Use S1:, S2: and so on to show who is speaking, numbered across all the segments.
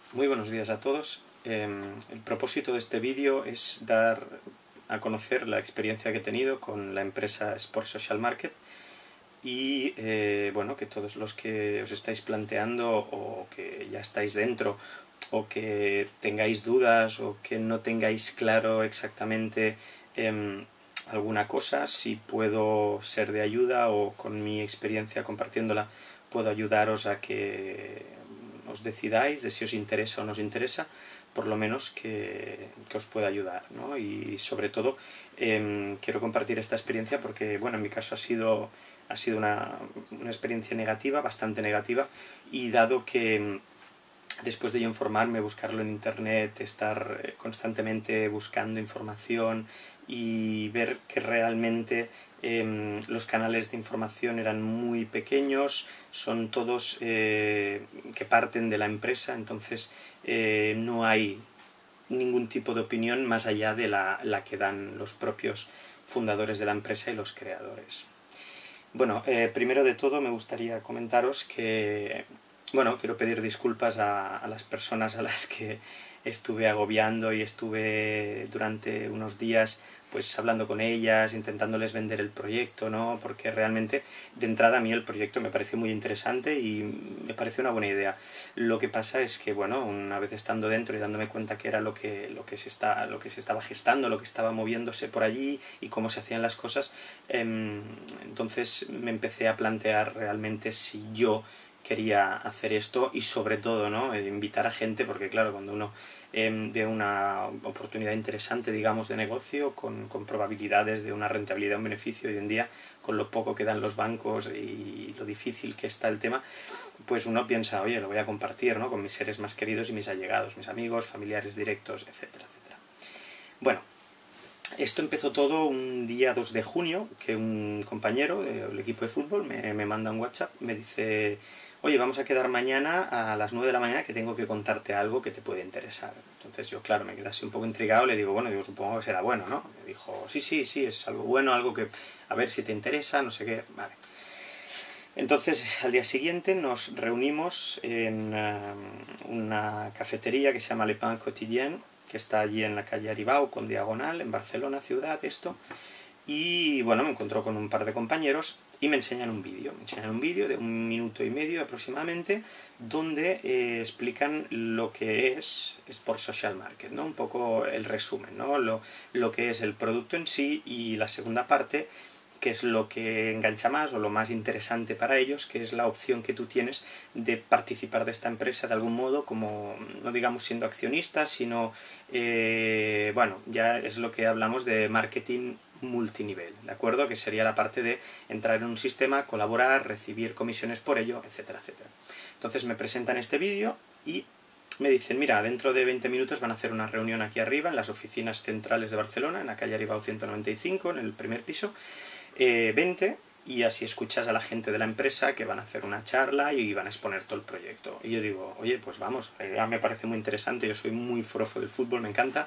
S1: Muy buenos días a todos. El propósito de este vídeo es dar a conocer la experiencia que he tenido con la empresa Sports Social Market y bueno, que todos los que os estáis planteando o que ya estáis dentro o que tengáis dudas o que no tengáis claro exactamente alguna cosa, si puedo ser de ayuda o con mi experiencia compartiéndola puedo ayudaros a que os decidáis de si os interesa o no os interesa, por lo menos que os pueda ayudar, ¿no? Y sobre todo quiero compartir esta experiencia porque, bueno, en mi caso ha sido una experiencia negativa, bastante negativa, y dado que después de yo informarme, buscarlo en internet, estar constantemente buscando información y ver que realmente los canales de información eran muy pequeños, son todos que parten de la empresa, entonces no hay ningún tipo de opinión más allá de la que dan los propios fundadores de la empresa y los creadores. Bueno, primero de todo me gustaría comentaros que, bueno, quiero pedir disculpas a las personas a las que estuve agobiando y estuve durante unos días pues hablando con ellas, intentándoles vender el proyecto, ¿no? Porque realmente de entrada a mí el proyecto me pareció muy interesante y me pareció una buena idea. Lo que pasa es que, bueno, una vez estando dentro y dándome cuenta que era lo que se estaba gestando, lo que estaba moviéndose por allí y cómo se hacían las cosas, entonces me empecé a plantear realmente si yo quería hacer esto y sobre todo, ¿no? Invitar a gente, porque claro, cuando uno ve una oportunidad interesante, digamos, de negocio con probabilidades de una rentabilidad, un beneficio hoy en día, con lo poco que dan los bancos y lo difícil que está el tema, pues uno piensa, oye, lo voy a compartir, ¿no? Con mis seres más queridos y mis allegados, mis amigos, familiares directos, etcétera, etcétera. Bueno, esto empezó todo un día 2 de junio, que un compañero del equipo de fútbol me manda un WhatsApp, me dice, oye, vamos a quedar mañana a las 9 de la mañana que tengo que contarte algo que te puede interesar. Entonces yo, claro, me quedé así un poco intrigado, le digo, bueno, supongo que será bueno, ¿no? Me dijo, sí, es algo bueno, algo que, a ver si te interesa, no sé qué, vale. Entonces, al día siguiente nos reunimos en una cafetería que se llama Le Pain Quotidien, que está allí en la calle Aribau, con diagonal, en Barcelona, ciudad, esto. Y bueno, me encontró con un par de compañeros y me enseñan un vídeo. Me enseñan un vídeo de 1 minuto y medio aproximadamente, donde explican lo que es Sports Social Market, ¿no? Un poco el resumen, ¿no? Lo que es el producto en sí y la segunda parte, que es lo que engancha más o lo más interesante para ellos, que es la opción que tú tienes de participar de esta empresa de algún modo, como no digamos siendo accionista, sino, bueno, ya es lo que hablamos de marketing multinivel, ¿de acuerdo? Que sería la parte de entrar en un sistema, colaborar, recibir comisiones por ello, etcétera, etcétera. Entonces me presentan este vídeo y me dicen, mira, dentro de 20 minutos van a hacer una reunión aquí arriba, en las oficinas centrales de Barcelona, en la calle Aribau 195, en el primer piso, vente y así escuchas a la gente de la empresa que van a hacer una charla y van a exponer todo el proyecto. Y yo digo, oye, pues vamos, ya me parece muy interesante, yo soy muy forofo del fútbol, me encanta,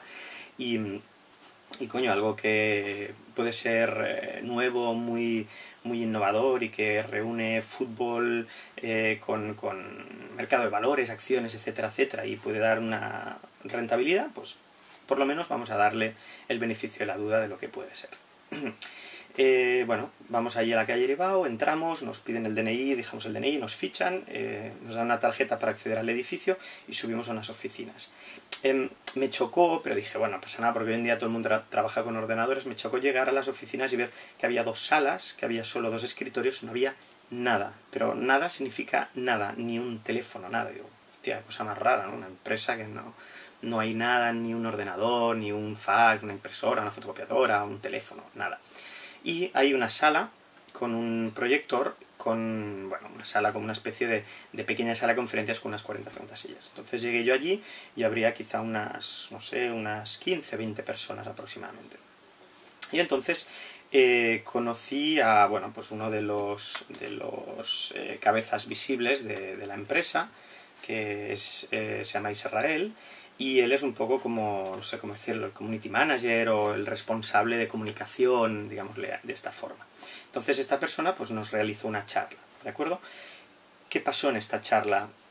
S1: y coño, algo que puede ser nuevo, muy innovador y que reúne fútbol con mercado de valores, acciones, etcétera, etcétera, y puede dar una rentabilidad, pues por lo menos vamos a darle el beneficio de la duda de lo que puede ser. Bueno, vamos allí a la calle Aribau, entramos, nos piden el DNI, dejamos el DNI, nos fichan, nos dan una tarjeta para acceder al edificio y subimos a unas oficinas. Me chocó, pero dije, bueno, no pasa nada porque hoy en día todo el mundo trabaja con ordenadores, me chocó llegar a las oficinas y ver que había 2 salas, que había solo 2 escritorios, no había nada, pero nada significa nada, ni un teléfono, nada. Digo, hostia, cosa más rara, ¿no? Una empresa que no hay nada, ni un ordenador, ni un fax, una impresora, una fotocopiadora, un teléfono, nada. Y hay una sala con un proyector, bueno, una sala como una especie de pequeña sala de conferencias con unas 40 sillas. Entonces llegué yo allí y habría quizá unas, no sé, unas 15, 20 personas aproximadamente. Y entonces conocí a, bueno, pues uno de los cabezas visibles de la empresa, que se llama Israel, y él es un poco como, no sé cómo decirlo, el community manager o el responsable de comunicación, digámosle de esta forma. Entonces esta persona pues nos realizó una charla, ¿de acuerdo? ¿Qué pasó en esta charla?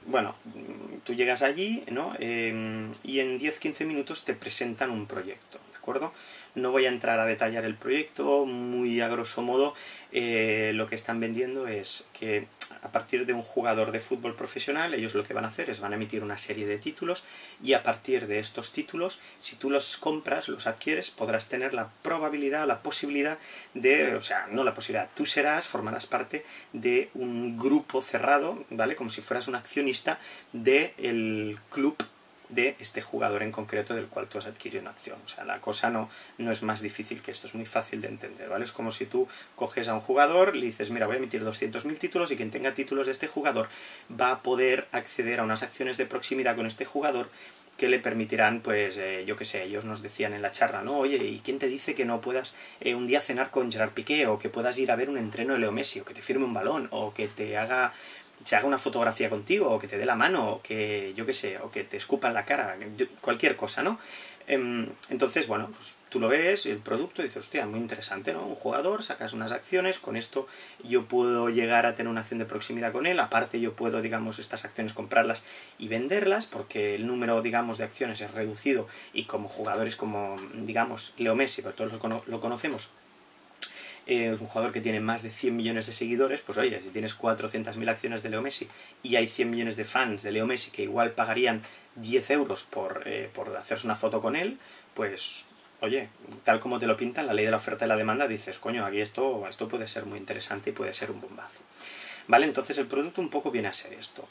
S1: bueno, tú llegas allí, ¿no? Y en 10-15 minutos te presentan un proyecto, ¿de acuerdo? No voy a entrar a detallar el proyecto, muy a grosso modo, lo que están vendiendo es que a partir de un jugador de fútbol profesional, ellos lo que van a hacer es van a emitir una serie de títulos y a partir de estos títulos, si tú los compras, los adquieres, podrás tener la probabilidad, la posibilidad de, o sea, no la posibilidad, tú formarás parte de un grupo cerrado, ¿vale? Como si fueras un accionista del club de este jugador en concreto del cual tú has adquirido una acción. O sea, la cosa no es más difícil que esto, es muy fácil de entender, ¿vale? Es como si tú coges a un jugador, le dices, mira, voy a emitir 200.000 títulos y quien tenga títulos de este jugador va a poder acceder a unas acciones de proximidad con este jugador que le permitirán, pues, yo qué sé, ellos nos decían en la charla, ¿no? Oye, ¿y quién te dice que no puedas un día cenar con Gerard Piqué, o que puedas ir a ver un entreno de Leo Messi, o que te firme un balón, o que se haga una fotografía contigo, o que te dé la mano, o que, yo qué sé, o que te escupa en la cara, cualquier cosa, ¿no? Entonces, bueno, pues tú lo ves, el producto, y dices, hostia, muy interesante, ¿no? Un jugador, sacas unas acciones, con esto yo puedo llegar a tener una acción de proximidad con él, aparte yo puedo, digamos, estas acciones comprarlas y venderlas, porque el número, digamos, de acciones es reducido, y como jugadores como, digamos, Leo Messi, pero todos lo conocemos, es un jugador que tiene más de 100 millones de seguidores, pues oye, si tienes 400.000 acciones de Leo Messi y hay 100 millones de fans de Leo Messi que igual pagarían 10 euros por hacerse una foto con él, pues oye, tal como te lo pintan, la ley de la oferta y la demanda, dices, coño, aquí esto puede ser muy interesante y puede ser un bombazo. ¿Vale? Entonces el producto un poco viene a ser esto.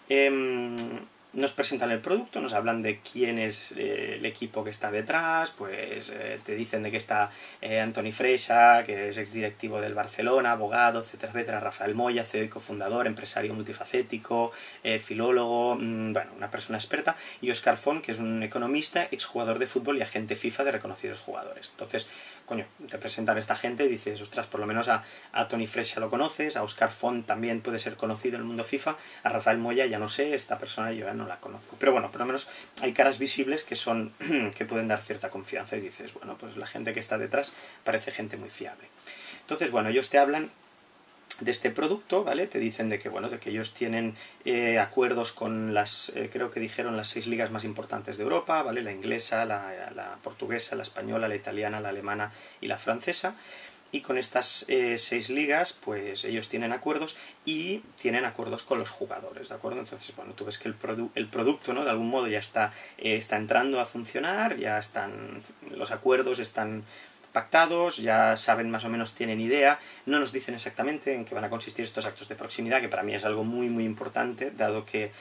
S1: Nos presentan el producto, nos hablan de quién es el equipo que está detrás, pues te dicen de que está Antoni Freixa, que es exdirectivo del Barcelona, abogado, etcétera, etcétera, Rafael Moya, CEO y cofundador, empresario multifacético, filólogo, bueno, una persona experta, y Óscar Font, que es un economista, exjugador de fútbol y agente FIFA de reconocidos jugadores. Entonces, coño, te presentan a esta gente y dices, ostras, por lo menos a Toni Freixa lo conoces, a Óscar Font también puede ser conocido en el mundo FIFA, a Rafael Moya ya no sé, esta persona yo ya no la conozco. Pero bueno, por lo menos hay caras visibles que son que pueden dar cierta confianza y dices, bueno, pues la gente que está detrás parece gente muy fiable. Entonces, bueno, ellos te hablan de este producto, ¿vale? Te dicen de que, bueno, de que ellos tienen acuerdos con las, creo que dijeron las 6 ligas más importantes de Europa, ¿vale? La inglesa, la portuguesa, la española, la italiana, la alemana y la francesa. Y con estas 6 ligas, pues ellos tienen acuerdos y tienen acuerdos con los jugadores, ¿de acuerdo? Entonces, bueno, tú ves que el producto, ¿no? De algún modo ya está entrando a funcionar, ya están, los acuerdos están pactados, ya saben más o menos, tienen idea, no nos dicen exactamente en qué van a consistir estos actos de proximidad, que para mí es algo muy muy importante, dado que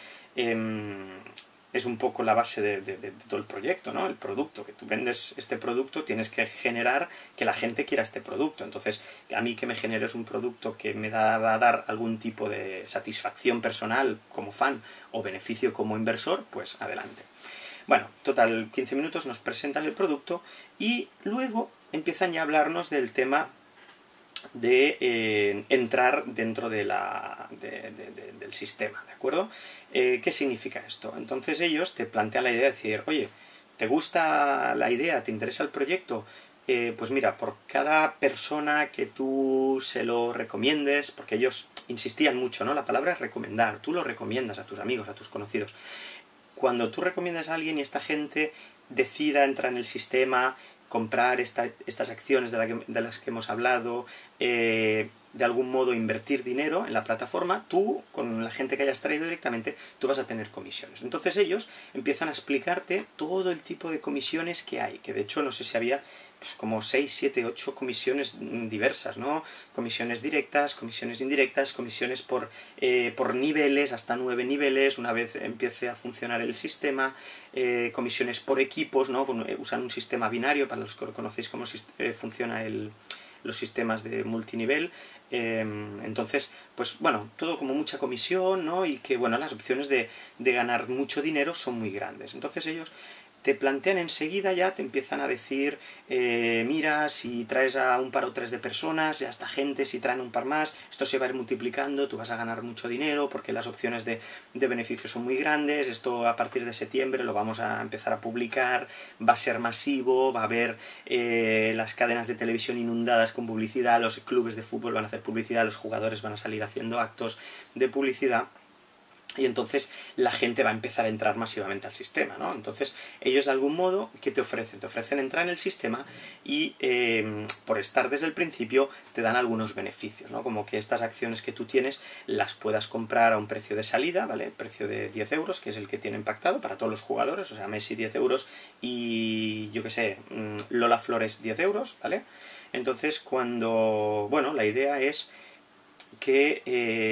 S1: es un poco la base de todo el proyecto, ¿no? El producto, que tú vendes este producto, tienes que generar que la gente quiera este producto. Entonces, a mí que me generes un producto que me va a dar algún tipo de satisfacción personal como fan o beneficio como inversor, pues adelante. Bueno, total, 15 minutos nos presentan el producto y luego empiezan ya a hablarnos del tema de entrar dentro del sistema, ¿de acuerdo? ¿Qué significa esto? Entonces ellos te plantean la idea de decir, oye, ¿te gusta la idea? ¿Te interesa el proyecto? Pues mira, por cada persona que tú se lo recomiendes, porque ellos insistían mucho, ¿no? La palabra es recomendar, tú lo recomiendas a tus amigos, a tus conocidos. Cuando tú recomiendas a alguien y esta gente decida entrar en el sistema, comprar estas acciones de las que hemos hablado, de algún modo invertir dinero en la plataforma, tú, con la gente que hayas traído directamente, tú vas a tener comisiones. Entonces ellos empiezan a explicarte todo el tipo de comisiones que hay, que de hecho no sé si había como 6, 7, 8 comisiones diversas, ¿no? Comisiones directas, comisiones indirectas, comisiones por niveles, hasta 9 niveles, una vez empiece a funcionar el sistema, comisiones por equipos, ¿no? Usan un sistema binario, para los que lo conocéis cómo funciona los sistemas de multinivel. Entonces, pues bueno, todo como mucha comisión, ¿no? Y que, bueno, las opciones de ganar mucho dinero son muy grandes. Entonces ellos te plantean enseguida, ya te empiezan a decir, mira, si traes a un par o 3 de personas, ya esta gente, si traen un par más, esto se va a ir multiplicando, tú vas a ganar mucho dinero porque las opciones de beneficio son muy grandes, esto a partir de septiembre lo vamos a empezar a publicar, va a ser masivo, va a haber las cadenas de televisión inundadas con publicidad, los clubes de fútbol van a hacer publicidad, los jugadores van a salir haciendo actos de publicidad. y entonces la gente va a empezar a entrar masivamente al sistema, ¿no? Entonces ellos de algún modo, ¿qué te ofrecen? Te ofrecen entrar en el sistema y por estar desde el principio te dan algunos beneficios, ¿no? Como que estas acciones que tú tienes las puedas comprar a un precio de salida, ¿vale? Precio de 10 euros, que es el que tienen pactado para todos los jugadores, o sea, Messi 10 euros y yo qué sé, Lola Flores 10 euros, ¿vale? Entonces cuando, bueno, la idea es que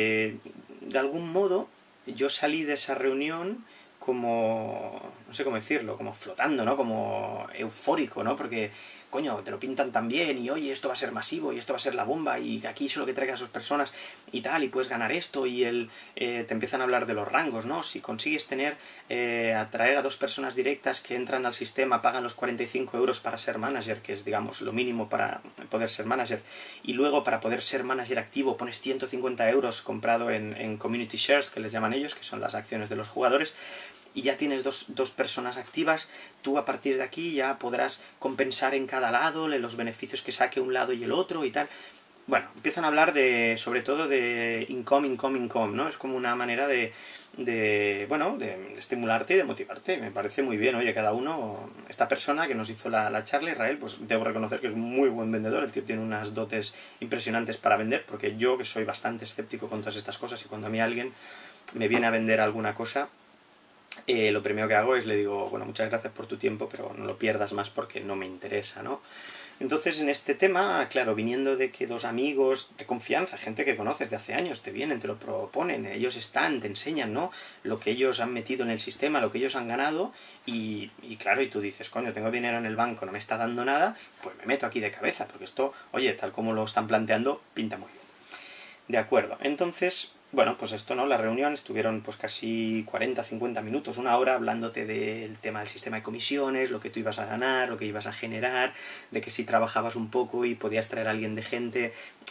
S1: de algún modo yo salí de esa reunión como, no sé cómo decirlo, como flotando, ¿no? Como eufórico, ¿no? Porque, coño, te lo pintan tan bien y oye, esto va a ser masivo y esto va a ser la bomba y aquí solo que traigan a esas personas y tal, y puedes ganar esto y te empiezan a hablar de los rangos, ¿no? Si consigues atraer a 2 personas directas que entran al sistema, pagan los 45 euros para ser manager, que es, digamos, lo mínimo para poder ser manager, y luego para poder ser manager activo pones 150 euros comprado en community shares, que les llaman ellos, que son las acciones de los jugadores, y ya tienes dos personas activas, tú a partir de aquí ya podrás compensar en cada lado los beneficios que saque un lado y el otro y tal. Bueno, empiezan a hablar sobre todo de income, ¿no? Es como una manera de estimularte y de motivarte. Me parece muy bien, oye, cada uno, esta persona que nos hizo la charla, Israel, pues debo reconocer que es muy buen vendedor, el tío tiene unas dotes impresionantes para vender, porque yo, que soy bastante escéptico con todas estas cosas, y cuando a mí alguien me viene a vender alguna cosa, lo primero que hago es le digo, bueno, muchas gracias por tu tiempo, pero no lo pierdas más porque no me interesa, ¿no? Entonces, en este tema, claro, viniendo de que 2 amigos de confianza, gente que conoces de hace años, te vienen, te lo proponen, ellos te enseñan, ¿no? Lo que ellos han metido en el sistema, lo que ellos han ganado, y claro, y tú dices, coño, tengo dinero en el banco, no me está dando nada, pues me meto aquí de cabeza, porque esto, oye, tal como lo están planteando, pinta muy bien. De acuerdo, entonces, bueno, pues esto, ¿no? La reunión estuvieron pues casi 40, 50 minutos, 1 hora, hablándote del tema del sistema de comisiones, lo que tú ibas a ganar, lo que ibas a generar, de que si trabajabas un poco y podías traer a alguien de gente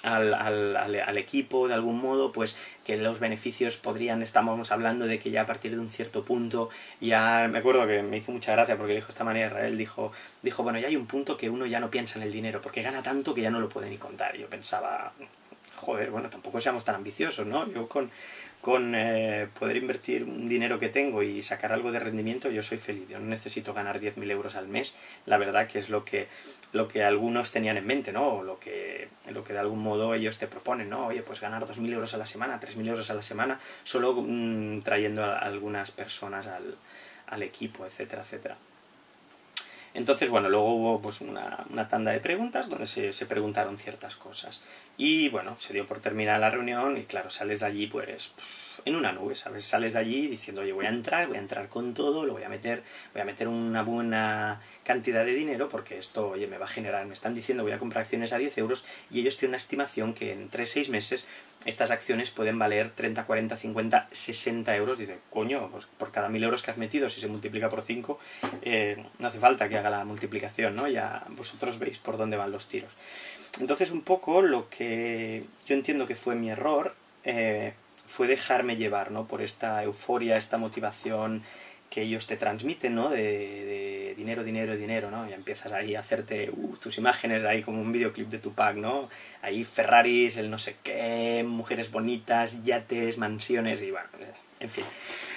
S1: al equipo de algún modo, pues que los beneficios estábamos hablando de que ya a partir de un cierto punto, ya me acuerdo que me hizo mucha gracia porque dijo de esta manera, Israel dijo, bueno, ya hay un punto que uno ya no piensa en el dinero, porque gana tanto que ya no lo puede ni contar. Y yo pensaba, joder, bueno, tampoco seamos tan ambiciosos, ¿no? Yo con poder invertir un dinero que tengo y sacar algo de rendimiento, yo soy feliz. Yo no necesito ganar 10.000 euros al mes, la verdad que es lo que algunos tenían en mente, ¿no? O lo que de algún modo ellos te proponen, ¿no? Oye, pues ganar 2.000 euros a la semana, 3.000 euros a la semana, solo trayendo a algunas personas al equipo, etcétera, etcétera. Entonces, bueno, luego hubo pues una tanda de preguntas donde se preguntaron ciertas cosas. Y bueno, se dio por terminada la reunión y claro, sales de allí pues en una nube, ¿sabes? Sales de allí diciendo, oye, voy a entrar con todo, voy a meter una buena cantidad de dinero porque esto, oye, me va a generar, me están diciendo voy a comprar acciones a 10 euros y ellos tienen una estimación que en 3-6 meses estas acciones pueden valer 30, 40, 50, 60 euros. Dice, coño, pues por cada 1.000 euros que has metido, si se multiplica por 5, no hace falta que haga la multiplicación, ¿no? Ya vosotros veis por dónde van los tiros. Entonces, un poco lo que yo entiendo que fue mi error fue dejarme llevar, ¿no? Por esta euforia, esta motivación que ellos te transmiten, ¿no? De dinero, dinero, dinero, ¿no? Y empiezas ahí a hacerte tus imágenes ahí como un videoclip de Tupac, ¿no? Ahí Ferraris, el no sé qué, mujeres bonitas, yates, mansiones y bueno, en fin.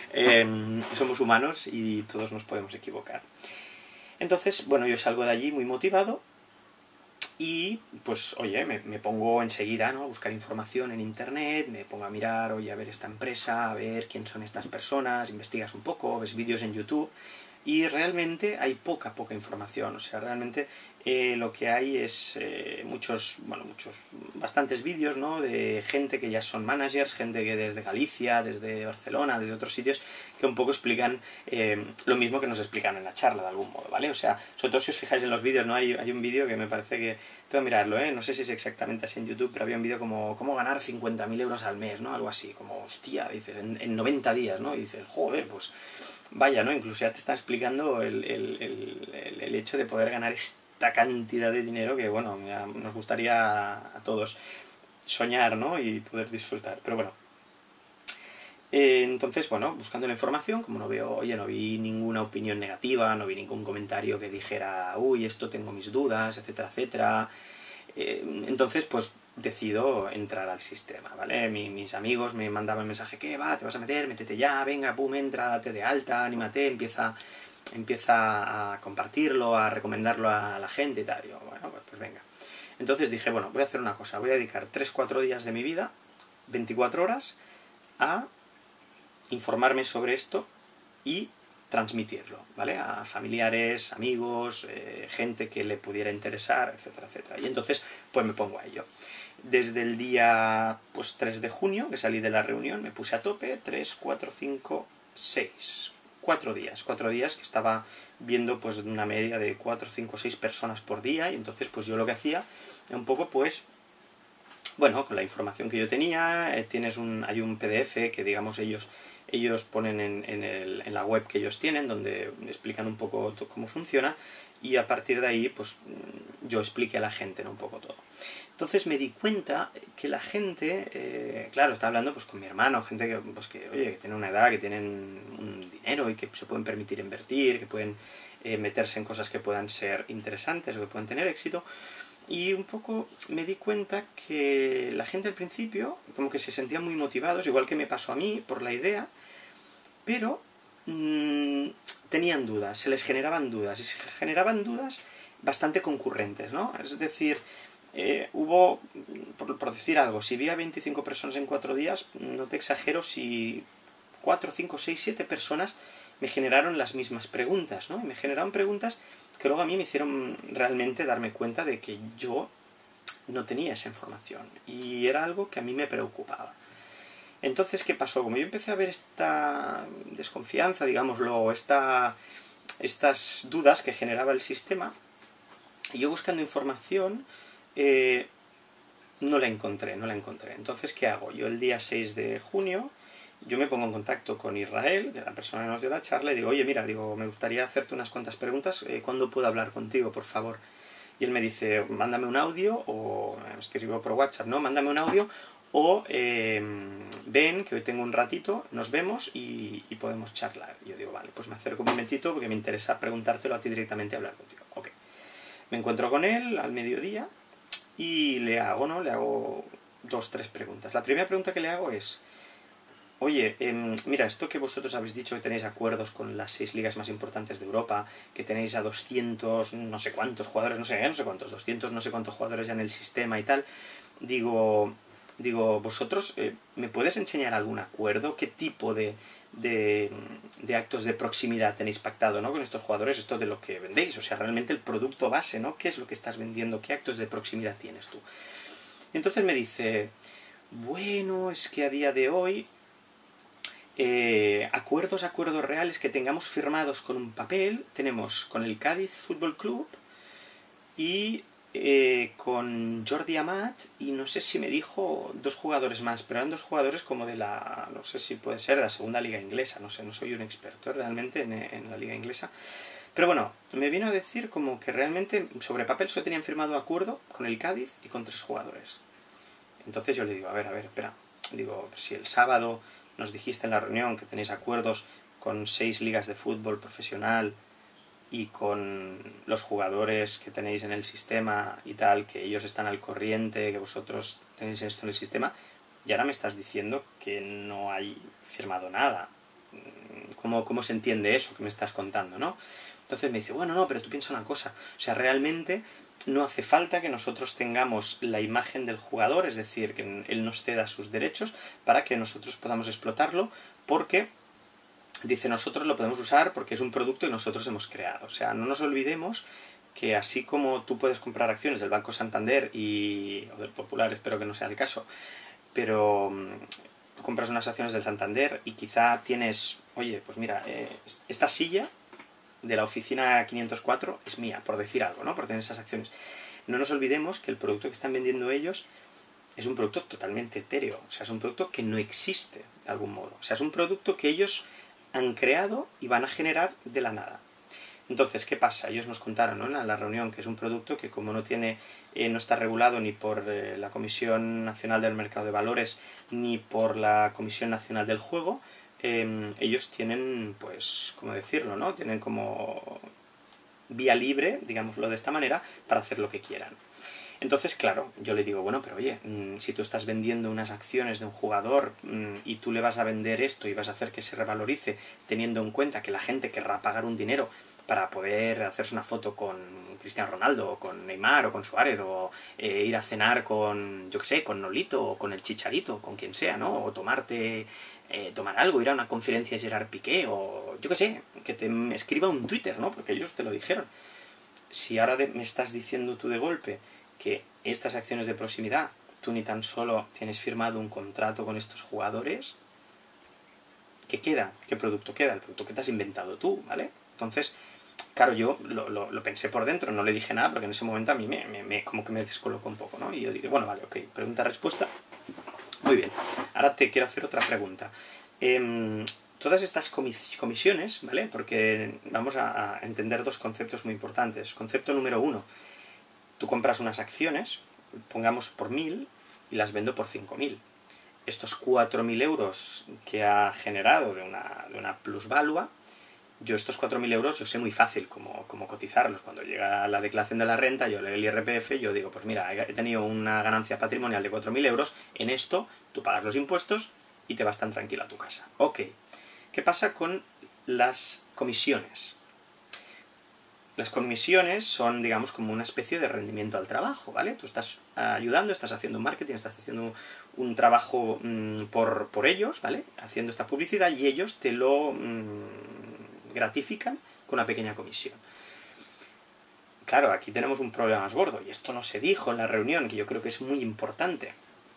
S1: Somos humanos y todos nos podemos equivocar. Entonces, bueno, yo salgo de allí muy motivado y pues, oye, me pongo enseguida, ¿no? A buscar información en internet, me pongo a mirar, oye, a ver esta empresa, a ver quién son estas personas, investigas un poco, ves vídeos en YouTube y realmente hay poca información. O sea, realmente lo que hay es bastantes vídeos, ¿no? De gente que ya son managers, gente que desde Galicia, desde Barcelona, desde otros sitios, que un poco explican lo mismo que nos explican en la charla, de algún modo, ¿vale? O sea, sobre todo si os fijáis en los vídeos, ¿no? Hay un vídeo que me parece que... Tengo que mirarlo, ¿eh? No sé si es exactamente así en YouTube, pero había un vídeo como cómo ganar 50.000 euros al mes, ¿no? Algo así, como, hostia, dices, en 90 días, ¿no? Y dices, joder, pues... Vaya, ¿no? Incluso ya te está explicando el hecho de poder ganar esta cantidad de dinero que, bueno, nos gustaría a todos soñar, ¿no? Y poder disfrutar. Pero bueno. Entonces, bueno, buscando la información, como no vi ninguna opinión negativa, no vi ningún comentario que dijera, uy, esto tengo mis dudas, etcétera, etcétera. Entonces, pues decido entrar al sistema, ¿vale? Mis amigos me mandaban el mensaje, ¿qué va? ¿Te vas a meter? Métete ya, venga, pum, entra, date de alta, anímate, empieza a compartirlo, a recomendarlo a la gente y tal. Y yo, bueno, pues venga. Entonces dije, bueno, voy a hacer una cosa, voy a dedicar 3-4 días de mi vida, 24 horas, a informarme sobre esto y transmitirlo, ¿vale? A familiares, amigos, gente que le pudiera interesar, etcétera, etcétera. Y entonces, pues me pongo a ello. Desde el día pues 3 de junio, que salí de la reunión, me puse a tope, 3, 4, 5, 6. 4 días que estaba viendo pues una media de 4, 5, 6 personas por día, y entonces pues yo lo que hacía, un poco pues, bueno, con la información que yo tenía, hay un PDF que digamos ellos ponen en la web que ellos tienen, donde explican un poco cómo funciona, y a partir de ahí pues yo expliqué a la gente, ¿no? Un poco todo. Entonces me di cuenta que la gente, claro, estaba hablando pues con mi hermano, gente que, pues, oye, que tiene una edad, que tienen un dinero y que se pueden permitir invertir, que pueden meterse en cosas que puedan ser interesantes o que puedan tener éxito. Y un poco me di cuenta que la gente al principio como que se sentía muy motivados, igual que me pasó a mí, por la idea, pero tenían dudas, se les generaban dudas, y se generaban dudas bastante concurrentes, ¿no? Es decir, hubo, por decir algo, si vi a 25 personas en 4 días, no te exagero si 4, 5, 6, 7 personas me generaron las mismas preguntas, ¿no? Y me generaron preguntas que luego a mí me hicieron realmente darme cuenta de que yo no tenía esa información, y era algo que a mí me preocupaba. Entonces, ¿qué pasó? Como yo empecé a ver esta desconfianza, digámoslo, estas dudas que generaba el sistema, y yo buscando información, no la encontré. Entonces, ¿qué hago? Yo el día 6 de junio, yo me pongo en contacto con Israel, que es la persona que nos dio la charla, y digo, oye, mira, me gustaría hacerte unas cuantas preguntas, ¿cuándo puedo hablar contigo, por favor? Y él me dice, mándame un audio, o me escribo por WhatsApp, ¿no? Mándame un audio, o ven, que hoy tengo un ratito, nos vemos y podemos charlar. Y yo digo, vale, pues me acerco un momentito porque me interesa preguntártelo a ti directamente, hablar contigo. Ok. Me encuentro con él al mediodía y le hago 2, 3 preguntas. La primera pregunta que le hago es, oye, mira, esto que vosotros habéis dicho que tenéis acuerdos con las 6 ligas más importantes de Europa, que tenéis a 200 no sé cuántos jugadores, no sé cuántos, 200 no sé cuántos jugadores ya en el sistema y tal, digo, vosotros, ¿me puedes enseñar algún acuerdo? ¿Qué tipo de actos de proximidad tenéis pactado, ¿no? Con estos jugadores, esto de lo que vendéis? O sea, realmente el producto base, ¿no? ¿Qué es lo que estás vendiendo? ¿Qué actos de proximidad tienes tú? Y entonces me dice, bueno, es que a día de hoy acuerdos reales que tengamos firmados con un papel, tenemos con el Cádiz Fútbol Club y con Jordi Amat, y no sé si me dijo 2 jugadores más, pero eran 2 jugadores como de no sé si puede ser de la segunda liga inglesa, no sé, no soy un experto realmente en la liga inglesa, pero bueno, me vino a decir como que realmente sobre papel solo tenían firmado acuerdo con el Cádiz y con 3 jugadores. Entonces yo le digo, a ver, espera, digo, si el sábado nos dijiste en la reunión que tenéis acuerdos con 6 ligas de fútbol profesional y con los jugadores que tenéis en el sistema y tal, que ellos están al corriente, que vosotros tenéis esto en el sistema, y ahora me estás diciendo que no hay firmado nada. ¿Cómo se entiende eso que me estás contando, no? Entonces me dice, bueno, no, pero tú piensa una cosa, o sea, realmente no hace falta que nosotros tengamos la imagen del jugador, es decir, que él nos ceda sus derechos para que nosotros podamos explotarlo, porque dice, nosotros lo podemos usar porque es un producto que nosotros hemos creado. O sea, no nos olvidemos que así como tú puedes comprar acciones del Banco Santander o del Popular, espero que no sea el caso, pero tú compras unas acciones del Santander y quizá tienes, oye, pues mira, esta silla de la oficina 504 es mía, por decir algo, ¿no? Por tener esas acciones. No nos olvidemos que el producto que están vendiendo ellos es un producto totalmente etéreo, o sea, es un producto que no existe de algún modo. O sea, es un producto que ellos han creado y van a generar de la nada. Entonces, ¿qué pasa? Ellos nos contaron, ¿no?, en la reunión, que es un producto que como no está regulado ni por la Comisión Nacional del Mercado de Valores ni por la Comisión Nacional del Juego, ellos tienen, pues, ¿cómo decirlo?, ¿no? Tienen como vía libre, digámoslo de esta manera, para hacer lo que quieran. Entonces, claro, yo le digo, bueno, pero oye, si tú estás vendiendo unas acciones de un jugador y tú le vas a vender esto y vas a hacer que se revalorice teniendo en cuenta que la gente querrá pagar un dinero para poder hacerse una foto con Cristiano Ronaldo, o con Neymar, o con Suárez, o ir a cenar con, yo qué sé, con Nolito, o con el Chicharito, con quien sea, ¿no? O tomar algo, ir a una conferencia de Gerard Piqué, o yo qué sé, que te escriba un Twitter, ¿no? Porque ellos te lo dijeron. Si ahora me estás diciendo tú de golpe que estas acciones de proximidad, tú ni tan solo tienes firmado un contrato con estos jugadores, ¿qué queda? ¿Qué producto queda? El producto que te has inventado tú, ¿vale? Entonces, claro, yo lo pensé por dentro, no le dije nada, porque en ese momento a mí como que me descolocó un poco, ¿no? Y yo dije, bueno, vale, ok, pregunta-respuesta. Muy bien, ahora te quiero hacer otra pregunta. Todas estas comisiones, ¿vale? Porque vamos a entender dos conceptos muy importantes. Concepto número 1, tú compras unas acciones, pongamos por 1000, y las vendo por 5000. Estos 4000 euros que ha generado de una plusvalua, yo estos 4000 euros yo sé muy fácil cómo cotizarlos. Cuando llega la declaración de la renta, yo leo el IRPF, yo digo, pues mira, he tenido una ganancia patrimonial de 4000 euros, en esto tú pagas los impuestos y te vas tan tranquilo a tu casa. Ok, ¿qué pasa con las comisiones? Las comisiones son, digamos, como una especie de rendimiento al trabajo, ¿vale? Tú estás ayudando, estás haciendo marketing, estás haciendo un trabajo por ellos, ¿vale? Haciendo esta publicidad y ellos te lo gratifican con una pequeña comisión. Claro, aquí tenemos un problema más gordo, y esto no se dijo en la reunión, que yo creo que es muy importante.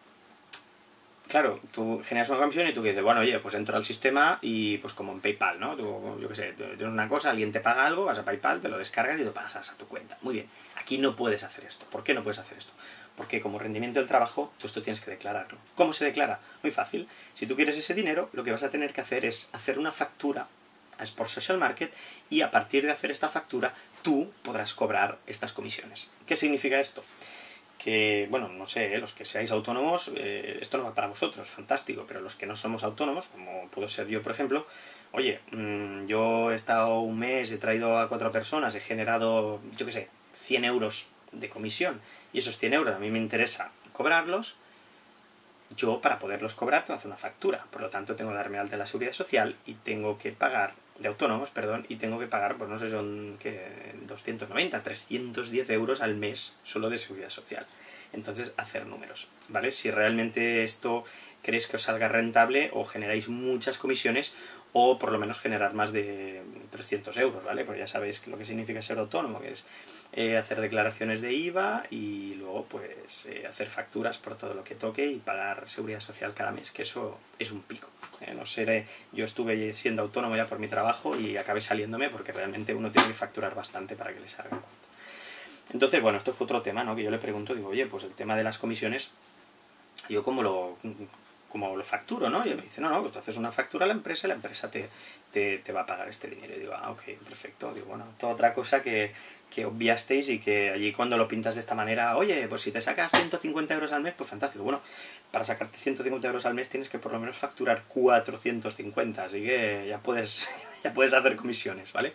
S1: Claro, tú generas una comisión y tú dices, bueno, oye, pues entro al sistema y pues como en PayPal, ¿no? Tú, yo qué sé, tienes una cosa, alguien te paga algo, vas a PayPal, te lo descargas y lo pasas a tu cuenta. Muy bien, aquí no puedes hacer esto. ¿Por qué no puedes hacer esto? Porque como rendimiento del trabajo, tú esto tienes que declararlo. ¿Cómo se declara? Muy fácil. Si tú quieres ese dinero, lo que vas a tener que hacer es hacer una factura a Sport Social Market y a partir de hacer esta factura, tú podrás cobrar estas comisiones. ¿Qué significa esto? Que, bueno, no sé, los que seáis autónomos, esto no va para vosotros, fantástico, pero los que no somos autónomos, como puedo ser yo, por ejemplo, oye, yo he estado un mes, he traído a 4 personas, he generado, yo qué sé, 100 euros de comisión, y esos 100 euros a mí me interesa cobrarlos, yo para poderlos cobrar tengo que hacer una factura, por lo tanto tengo que darme alta en la seguridad social y tengo que pagar, de autónomos, perdón, y tengo que pagar, pues no sé, son que 290, 310 euros al mes solo de seguridad social. Entonces, hacer números, ¿vale? Si realmente esto queréis que os salga rentable, o generáis muchas comisiones, o por lo menos generar más de 300 euros, ¿vale? Porque ya sabéis lo que significa ser autónomo, que es hacer declaraciones de IVA y luego pues hacer facturas por todo lo que toque y pagar seguridad social cada mes, que eso es un pico. No sé, yo estuve siendo autónomo ya por mi trabajo y acabé saliéndome porque realmente uno tiene que facturar bastante para que le salga cuenta. Entonces, bueno, esto fue otro tema, ¿no? Que yo le pregunto, digo, oye, pues el tema de las comisiones, yo cómo lo facturo, ¿no? Y él me dice, no, pues tú haces una factura a la empresa y la empresa te va a pagar este dinero. Y digo, ok, perfecto. Digo, bueno, toda otra cosa que obviasteis y que allí cuando lo pintas de esta manera, oye, pues si te sacas 150 euros al mes, pues fantástico. Bueno, para sacarte 150 euros al mes tienes que por lo menos facturar 450, así que ya puedes hacer comisiones, ¿vale?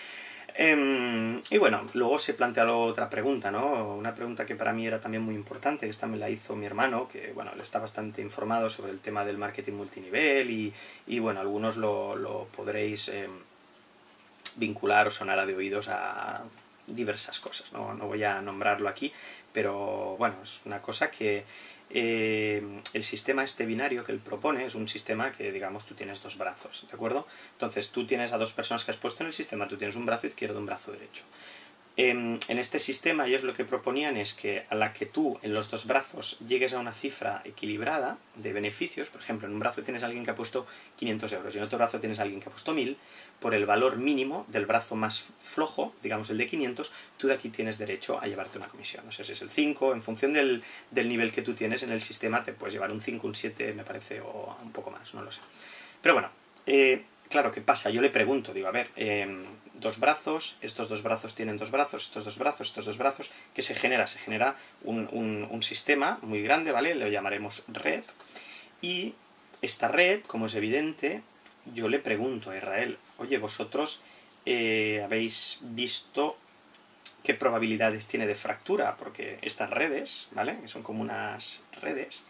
S1: Y bueno, luego se plantea otra pregunta, ¿no? Una pregunta que para mí era también muy importante, que esta me la hizo mi hermano, que bueno, él está bastante informado sobre el tema del marketing multinivel y bueno, algunos lo podréis vincular o sonar de oídos a diversas cosas, ¿no? No voy a nombrarlo aquí, pero bueno, es una cosa que el sistema este binario que él propone es un sistema que, digamos, tú tienes dos brazos, ¿de acuerdo? Entonces tú tienes a dos personas que has puesto en el sistema, tú tienes un brazo izquierdo y un brazo derecho. En este sistema ellos lo que proponían es que a la que tú en los dos brazos llegues a una cifra equilibrada de beneficios, por ejemplo, en un brazo tienes a alguien que ha puesto 500 euros y en otro brazo tienes a alguien que ha puesto 1000, por el valor mínimo del brazo más flojo, digamos el de 500, tú de aquí tienes derecho a llevarte una comisión. No sé si es el 5, en función del nivel que tú tienes en el sistema te puedes llevar un 5, un 7, me parece, o un poco más, no lo sé. Pero bueno, claro, ¿qué pasa? Yo le pregunto, digo, a ver, dos brazos, estos dos brazos tienen dos brazos, estos dos brazos, estos dos brazos, ¿qué se genera? Se genera un sistema muy grande, ¿vale? Lo llamaremos red, y esta red, como es evidente, yo le pregunto a Israel, oye, vosotros habéis visto qué probabilidades tiene de fractura, porque estas redes, ¿vale? Que son como unas redes,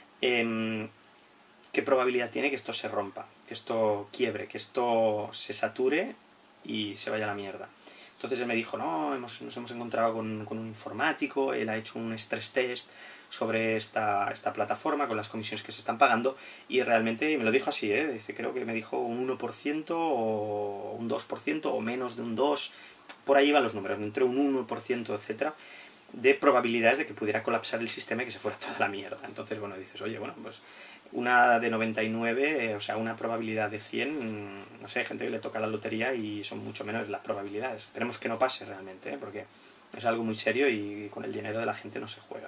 S1: qué probabilidad tiene que esto se rompa, que esto quiebre, que esto se sature y se vaya a la mierda. Entonces él me dijo, no, nos hemos encontrado con un informático, él ha hecho un stress test sobre esta plataforma con las comisiones que se están pagando y realmente me lo dijo así, dice, creo que me dijo un 1% o un 2% o menos de un 2%, por ahí van los números, entre un 1%, etcétera, de probabilidades de que pudiera colapsar el sistema y que se fuera toda la mierda. Entonces, bueno, dices, oye, bueno, pues una de 99, o sea, una probabilidad de 100, no sé, hay gente que le toca la lotería y son mucho menos las probabilidades. Esperemos que no pase realmente, porque es algo muy serio y con el dinero de la gente no se juega.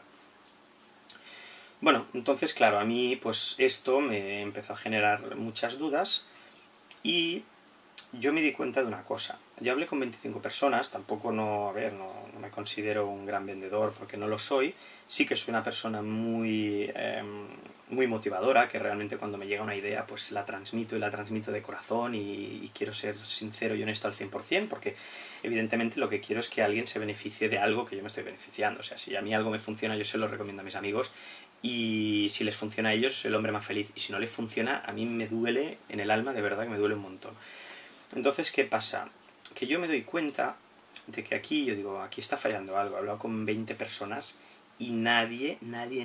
S1: Bueno, entonces, claro, a mí pues esto me empezó a generar muchas dudas y yo me di cuenta de una cosa. Yo hablé con 25 personas, tampoco no me considero un gran vendedor porque no lo soy. Sí que soy una persona muy motivadora, que realmente cuando me llega una idea pues la transmito y la transmito de corazón y quiero ser sincero y honesto al 100%, porque evidentemente lo que quiero es que alguien se beneficie de algo que yo me estoy beneficiando. O sea, si a mí algo me funciona, yo se lo recomiendo a mis amigos y si les funciona a ellos, soy el hombre más feliz. Y si no les funciona, a mí me duele en el alma, de verdad que me duele un montón. Entonces, ¿qué pasa? Que yo me doy cuenta de que aquí, yo digo, aquí está fallando algo. He hablado con 20 personas y nadie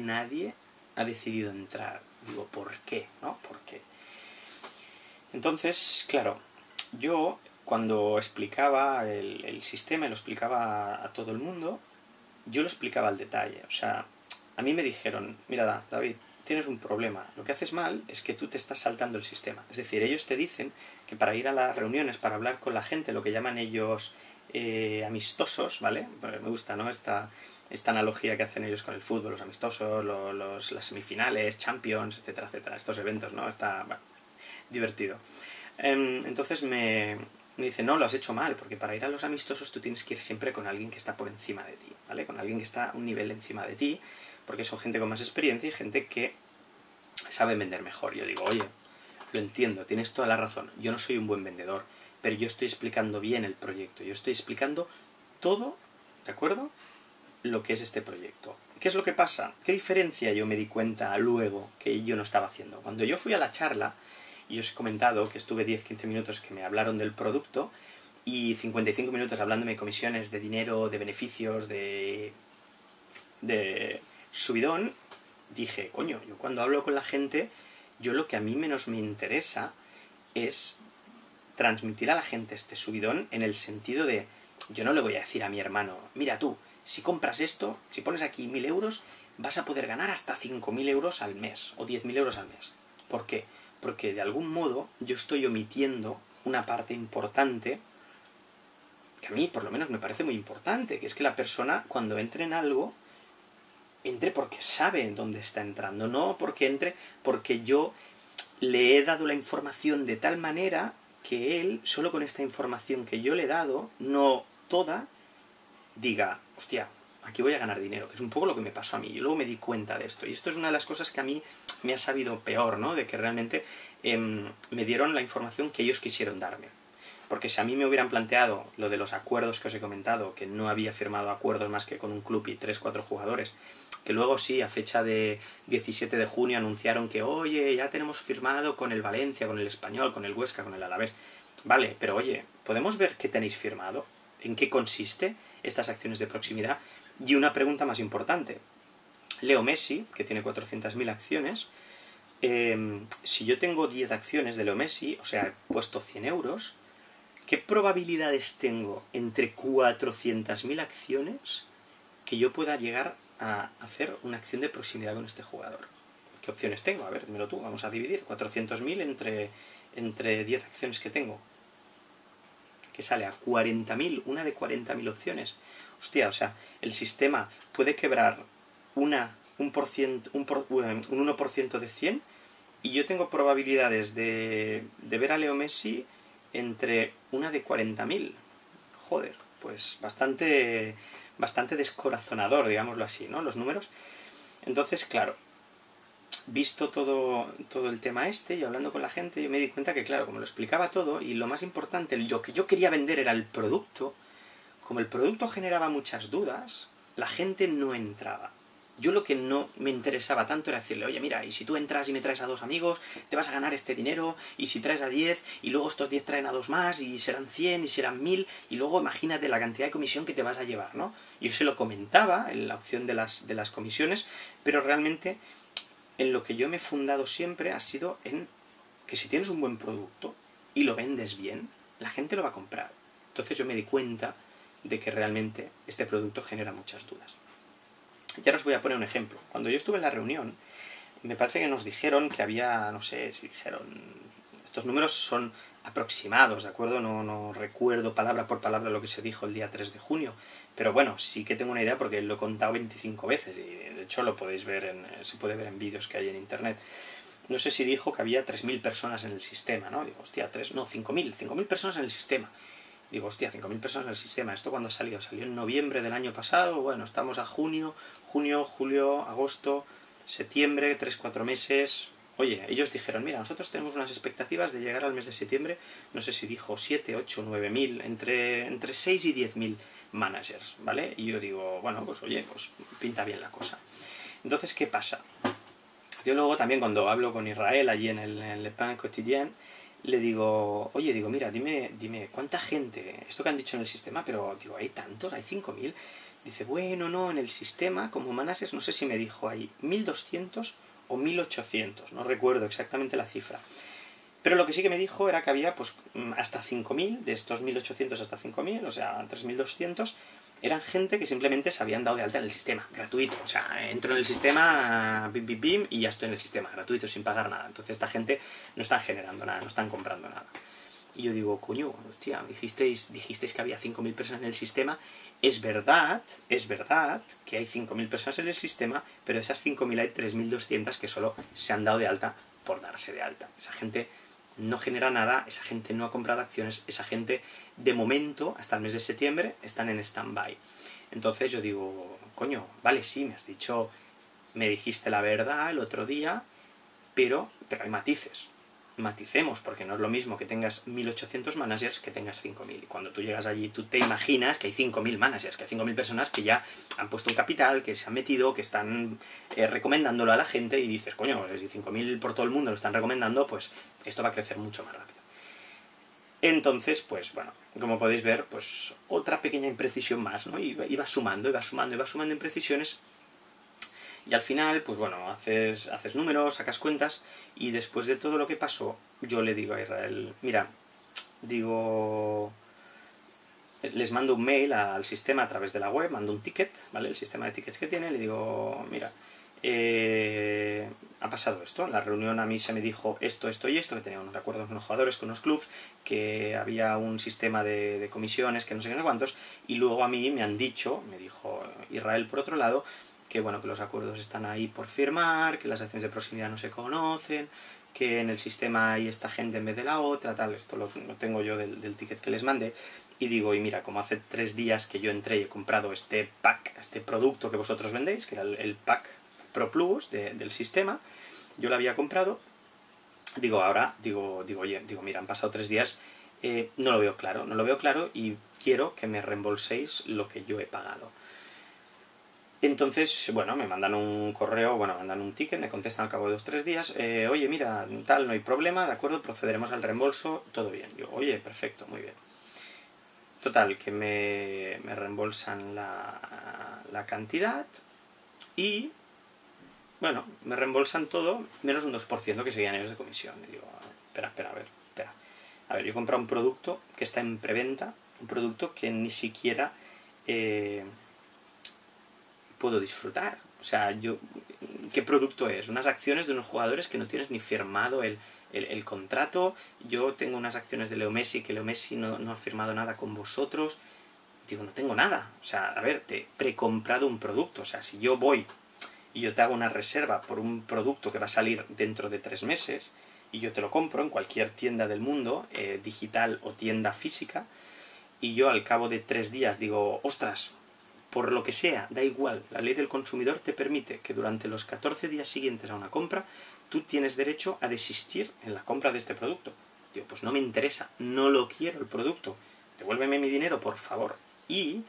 S1: ha decidido entrar. Digo, ¿por qué? ¿No? ¿Por qué? Entonces, claro, yo cuando explicaba el sistema y lo explicaba a todo el mundo, yo lo explicaba al detalle. O sea, a mí me dijeron, mira, David, tienes un problema. Lo que haces mal es que tú te estás saltando el sistema. Es decir, ellos te dicen que para ir a las reuniones, para hablar con la gente, lo que llaman ellos amistosos, ¿vale? Me gusta, ¿no? Esta analogía que hacen ellos con el fútbol, los amistosos, las semifinales, Champions, etcétera, etcétera. Estos eventos, ¿no? Está divertido. Entonces me dice, no, lo has hecho mal, porque para ir a los amistosos tú tienes que ir siempre con alguien que está por encima de ti, ¿vale? Con alguien que está un nivel encima de ti, porque son gente con más experiencia y gente que sabe vender mejor. Yo digo, oye, lo entiendo, tienes toda la razón, yo no soy un buen vendedor, pero yo estoy explicando bien el proyecto, yo estoy explicando todo, ¿de acuerdo?, lo que es este proyecto. ¿Qué es lo que pasa? ¿Qué diferencia yo me di cuenta luego que yo no estaba haciendo? Cuando yo fui a la charla, y os he comentado que estuve 10-15 minutos que me hablaron del producto y 55 minutos hablándome de comisiones, de dinero, de beneficios, de subidón, dije, coño, yo cuando hablo con la gente, yo lo que a mí menos me interesa es transmitir a la gente este subidón en el sentido de, yo no le voy a decir a mi hermano, mira tú, si compras esto, si pones aquí 1.000 euros, vas a poder ganar hasta 5.000 euros al mes, o 10.000 euros al mes. ¿Por qué? Porque de algún modo yo estoy omitiendo una parte importante que a mí por lo menos me parece muy importante, que es que la persona cuando entre en algo, entre porque sabe dónde está entrando, no porque entre porque yo le he dado la información de tal manera que él, solo con esta información que yo le he dado, no toda, diga, hostia, aquí voy a ganar dinero, que es un poco lo que me pasó a mí. Yo luego me di cuenta de esto, y esto es una de las cosas que a mí me ha sabido peor, ¿no? De que realmente me dieron la información que ellos quisieron darme. Porque si a mí me hubieran planteado lo de los acuerdos que os he comentado, que no había firmado acuerdos más que con un club y 3-4 jugadores, que luego sí, a fecha de 17 de junio anunciaron que, oye, ya tenemos firmado con el Valencia, con el Español, con el Huesca, con el Alavés. Vale, pero oye, ¿podemos ver qué tenéis firmado? ¿En qué consiste estas acciones de proximidad? Y una pregunta más importante. Leo Messi, que tiene 400.000 acciones, si yo tengo 10 acciones de Leo Messi, o sea, he puesto 100 euros, ¿qué probabilidades tengo entre 400.000 acciones que yo pueda llegar a hacer una acción de proximidad con este jugador? ¿Qué opciones tengo? A ver, dímelo tú, vamos a dividir 400.000 entre 10 acciones que tengo. Que sale a 40.000, una de 40.000 opciones. Hostia, o sea, el sistema puede quebrar un 1% de 100 y yo tengo probabilidades de ver a Leo Messi entre una de 40.000. Joder, pues bastante descorazonador, digámoslo así, ¿no? Los números. Entonces, claro, visto todo el tema este y hablando con la gente, yo me di cuenta que, claro, como lo explicaba todo, y lo más importante, lo que yo quería vender era el producto, como el producto generaba muchas dudas, la gente no entraba. Yo lo que no me interesaba tanto era decirle, oye, mira, y si tú entras y me traes a 2 amigos, te vas a ganar este dinero, y si traes a 10, y luego estos 10 traen a 2 más, y serán 100, y serán 1000, y luego imagínate la cantidad de comisión que te vas a llevar, ¿no? Yo se lo comentaba en la opción de las comisiones, pero realmente en lo que yo me he fundado siempre ha sido en que si tienes un buen producto y lo vendes bien, la gente lo va a comprar. Entonces yo me di cuenta de que realmente este producto genera muchas dudas. Y ahora os voy a poner un ejemplo. Cuando yo estuve en la reunión, me parece que nos dijeron que había, no sé si dijeron... Estos números son aproximados, ¿de acuerdo? No recuerdo palabra por palabra lo que se dijo el día 3 de junio. Pero bueno, sí que tengo una idea porque lo he contado 25 veces y de hecho lo podéis ver se puede ver en vídeos que hay en internet. No sé si dijo que había 3.000 personas en el sistema, ¿no? Digo, hostia, 5.000 personas en el sistema. Digo, hostia, 5.000 personas en el sistema. ¿Esto cuándo ha salido? Salió en noviembre del año pasado. Bueno, estamos a junio, julio, agosto, septiembre, 3-4 meses. Oye, ellos dijeron, mira, nosotros tenemos unas expectativas de llegar al mes de septiembre, no sé si dijo 7, 8, 9.000, entre 6 y 10.000 managers, ¿vale? Y yo digo, bueno, pues oye, pues pinta bien la cosa. Entonces, ¿qué pasa? Yo luego también cuando hablo con Israel allí en Le Pain Quotidien, le digo, oye, digo, mira, dime, ¿cuánta gente? Esto que han dicho en el sistema, pero digo, ¿hay tantos? ¿Hay 5.000? Dice, bueno, no, en el sistema, como managers, no sé si me dijo, hay 1.200 o 1.800, no recuerdo exactamente la cifra. Pero lo que sí que me dijo era que había pues hasta 5.000, de estos 1.800 hasta 5.000, o sea, 3.200, eran gente que simplemente se habían dado de alta en el sistema, gratuito. O sea, entro en el sistema, bim, bim, bim, y ya estoy en el sistema, gratuito, sin pagar nada. Entonces esta gente no están generando nada, no están comprando nada. Y yo digo, coño, hostia, dijisteis que había 5.000 personas en el sistema. Es verdad que hay 5.000 personas en el sistema, pero de esas 5.000 hay 3.200 que solo se han dado de alta por darse de alta. Esa gente no genera nada, esa gente no ha comprado acciones, esa gente, de momento, hasta el mes de septiembre, están en stand-by. Entonces yo digo, coño, vale, sí, me dijiste la verdad el otro día, pero hay matices. Maticemos, porque no es lo mismo que tengas 1.800 managers que tengas 5.000. Y cuando tú llegas allí, tú te imaginas que hay 5.000 managers, que hay 5.000 personas que ya han puesto un capital, que se han metido, que están recomendándolo a la gente, y dices, coño, si 5.000 por todo el mundo lo están recomendando, pues esto va a crecer mucho más rápido. Entonces, pues bueno, como podéis ver, pues otra pequeña imprecisión más, ¿no? Iba sumando imprecisiones. Y al final, pues bueno, haces números, sacas cuentas, y después de todo lo que pasó, yo le digo a Israel, mira, digo, les mando un mail al sistema a través de la web, mando un ticket, ¿vale? El sistema de tickets que tiene, le digo, mira, ha pasado esto, en la reunión a mí se me dijo esto y esto, que tenía unos acuerdos con los jugadores, con los clubs, que había un sistema de comisiones, que no sé qué, no sé cuántos, y luego a mí me han dicho, me dijo Israel por otro lado, que bueno, que los acuerdos están ahí por firmar, que las acciones de proximidad no se conocen, que en el sistema hay esta gente en vez de la otra, tal, esto lo tengo yo del ticket que les mandé, y digo, y mira, como hace 3 días que yo entré y he comprado este pack, este producto que vosotros vendéis, que era el pack Pro Plus del sistema, yo lo había comprado, digo, ahora, oye, mira, han pasado 3 días, no lo veo claro y quiero que me reembolséis lo que yo he pagado. Entonces, bueno, me mandan un correo, me mandan un ticket, me contestan al cabo de 2-3 días, oye, mira, tal, no hay problema, de acuerdo, procederemos al reembolso, todo bien. Yo, oye, perfecto, muy bien. Total, que me reembolsan la cantidad y, bueno, me reembolsan todo menos un 2% que seguían ellos de comisión. Y digo, espera. A ver, yo he comprado un producto que está en preventa, un producto que ni siquiera puedo disfrutar. O sea, ¿qué producto es? Unas acciones de unos jugadores que no tienes ni firmado el contrato. Yo tengo unas acciones de Leo Messi, que Leo Messi no ha firmado nada con vosotros. Digo, no tengo nada. O sea, a ver, te he precomprado un producto. O sea, si yo voy y yo te hago una reserva por un producto que va a salir dentro de 3 meses, y yo te lo compro en cualquier tienda del mundo, digital o tienda física, y yo al cabo de 3 días digo, ostras, por lo que sea, da igual, la ley del consumidor te permite que durante los 14 días siguientes a una compra, tú tienes derecho a desistir en la compra de este producto. Digo, pues no me interesa, no lo quiero el producto, devuélveme mi dinero, por favor. y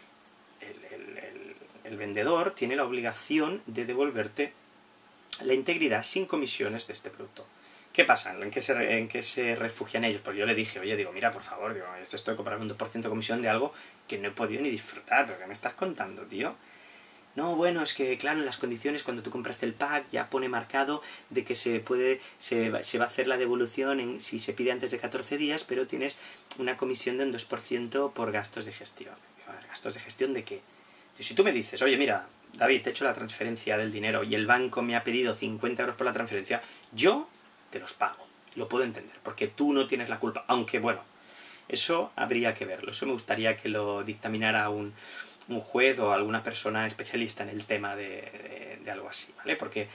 S1: el vendedor tiene la obligación de devolverte la integridad sin comisiones de este producto. ¿Qué pasa? ¿En qué se refugian ellos? Porque yo le dije, oye, digo, mira, por favor, digo, estoy comprando un 2% de comisión de algo que no he podido ni disfrutar, ¿pero qué me estás contando, tío? No, bueno, es que, claro, en las condiciones, cuando tú compraste el pack, ya pone marcado de que se va a hacer la devolución si se pide antes de 14 días, pero tienes una comisión de un 2% por gastos de gestión. ¿Gastos de gestión de qué? Si tú me dices, oye, mira, David, te he hecho la transferencia del dinero y el banco me ha pedido 50 euros por la transferencia, yo te los pago. Lo puedo entender, porque tú no tienes la culpa. Aunque, bueno, eso habría que verlo. Eso me gustaría que lo dictaminara un juez o alguna persona especialista en el tema de algo así, ¿vale? Porque